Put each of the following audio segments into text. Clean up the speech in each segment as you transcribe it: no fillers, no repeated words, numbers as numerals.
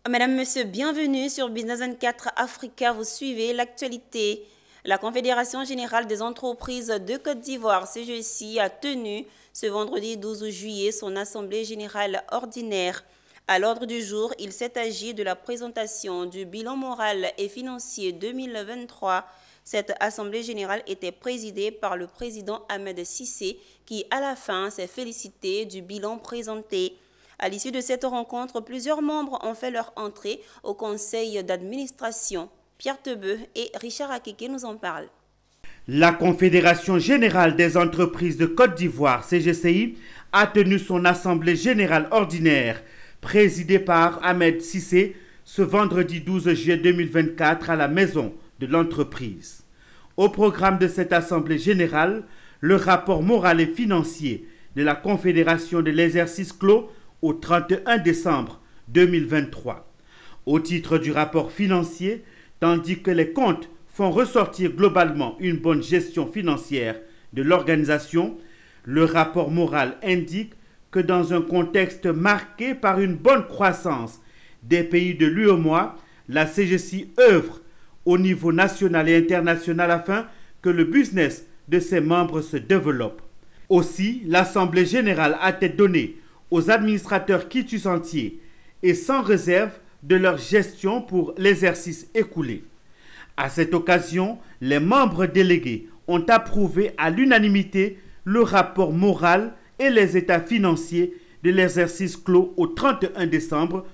Mesdames, Messieurs, bienvenue sur Business 24 Africa. Vous suivez l'actualité. La Confédération générale des entreprises de Côte d'Ivoire, CGC, a tenu ce vendredi 12 juillet son assemblée générale ordinaire. À l'ordre du jour, il s'est agi de la présentation du bilan moral et financier 2023. Cette assemblée générale était présidée par le président Ahmed Cissé qui, à la fin, s'est félicité du bilan présenté. À l'issue de cette rencontre, plusieurs membres ont fait leur entrée au conseil d'administration. Pierre Tebeu et Richard Akeke nous en parlent. La Confédération générale des entreprises de Côte d'Ivoire, CGCI, a tenu son assemblée générale ordinaire, présidée par Ahmed Cissé, ce vendredi 12 juillet 2024 à la maison de l'entreprise. Au programme de cette assemblée générale, le rapport moral et financier de la Confédération de l'exercice clos au 31 décembre 2023. Au titre du rapport financier, tandis que les comptes font ressortir globalement une bonne gestion financière de l'organisation, le rapport moral indique que dans un contexte marqué par une bonne croissance des pays de l'UEMOA, la CGC œuvre au niveau national et international afin que le business de ses membres se développe. Aussi, l'Assemblée générale a-t-elle donné aux administrateurs quitus entiers et sans réserve de leur gestion pour l'exercice écoulé. À cette occasion, les membres délégués ont approuvé à l'unanimité le rapport moral et les états financiers de l'exercice clos au 31 décembre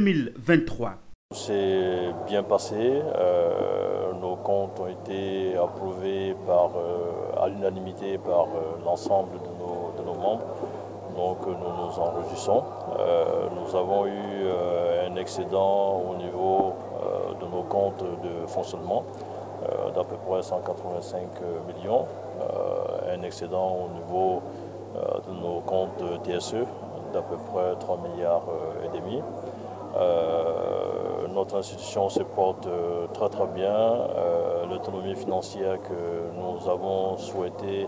2023. C'est bien passé. Nos comptes ont été approuvés à l'unanimité par l'ensemble de nos membres. Donc nous nous en réjouissons. Nous avons eu un excédent au niveau de nos comptes de fonctionnement d'à peu près 185 millions, un excédent au niveau de nos comptes TSE d'à peu près 3 milliards et demi. Notre institution se porte très très bien. L'autonomie financière que nous avons souhaité,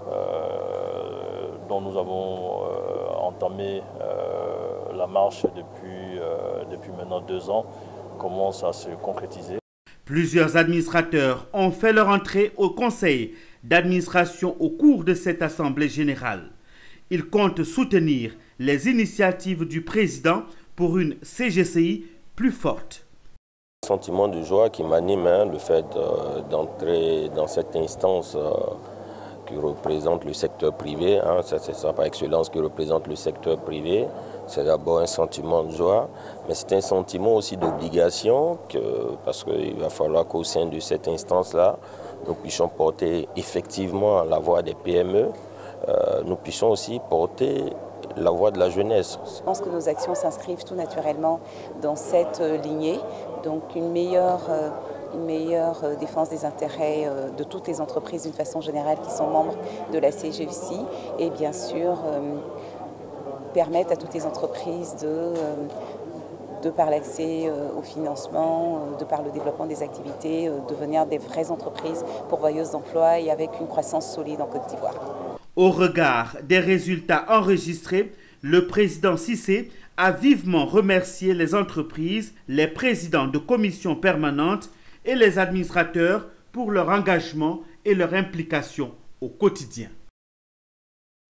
dont nous avons entamé la marche depuis maintenant 2 ans, commence à se concrétiser. Plusieurs administrateurs ont fait leur entrée au conseil d'administration au cours de cette assemblée générale. Ils comptent soutenir les initiatives du président pour une CGCI plus forte. Sentiment de joie qui m'anime, le fait d'entrer dans cette instance qui représente le secteur privé, c'est ça par excellence qui représente le secteur privé. C'est d'abord un sentiment de joie, mais c'est un sentiment aussi d'obligation, parce qu'il va falloir qu'au sein de cette instance-là, nous puissions porter effectivement la voix des PME, nous puissions aussi porter la voix de la jeunesse. Je pense que nos actions s'inscrivent tout naturellement dans cette lignée, donc une meilleure défense des intérêts de toutes les entreprises d'une façon générale qui sont membres de la CGC et bien sûr permettre à toutes les entreprises de par l'accès au financement, de par le développement des activités, devenir des vraies entreprises pourvoyeuses d'emplois et avec une croissance solide en Côte d'Ivoire. Au regard des résultats enregistrés, le président Cissé a vivement remercié les entreprises, les présidents de commissions permanentes et les administrateurs pour leur engagement et leur implication au quotidien.